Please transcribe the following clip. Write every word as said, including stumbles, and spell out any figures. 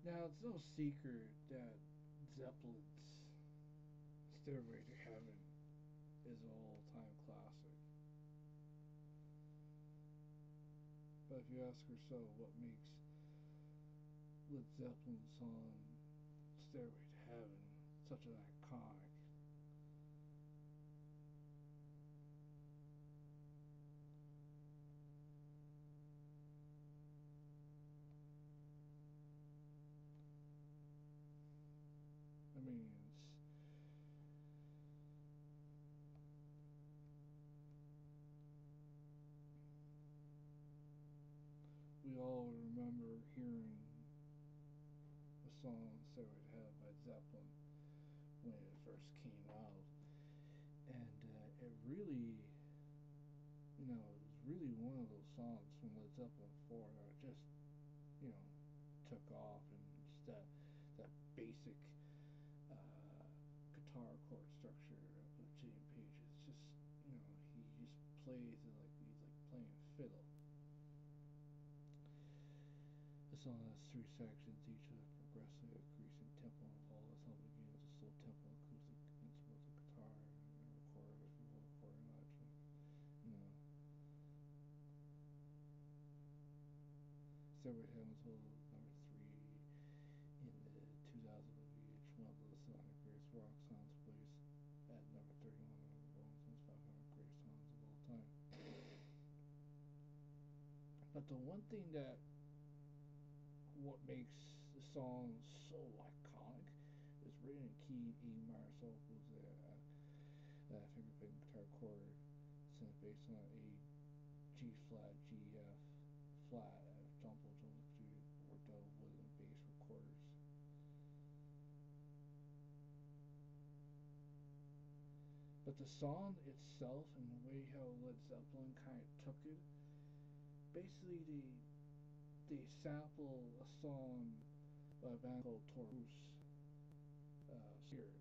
Now, it's no secret that Zeppelin's Stairway to Heaven is an all-time classic. But if you ask yourself what makes Led Zeppelin's song Stairway to Heaven such an iconic, I mean, it's, we all remember hearing the song Stairway to Heaven by Zeppelin when it first came out. And uh, it really, you know, it was really one of those songs from Led Zeppelin four that just, you know, took off, and just that, that basic uh, guitar chord structure of Jimmy Page. It's just, you know, he just plays it like he's like playing fiddle. The song has three sections, each with a progressively increasing tempo involved. It's all begins with a slow tempo acoustic instrumental guitar and a recorder with a recording option. You know, Stairway to Heaven was voted number three in the two thousand V H one list on the greatest rock songs, placed at number thirty-one on the Rolling Stones five hundred greatest songs of all time. But the one thing that what makes the song so iconic is written in key E minor vocals, uh, uh, finger picking guitar chord, since based on a G flat, G F flat, uh, jumbo jumbo Bordeaux wood and bass recorders. But the song itself and the way how Led Zeppelin kind of took it, basically they they sample a song by a band called Taurus uh, here,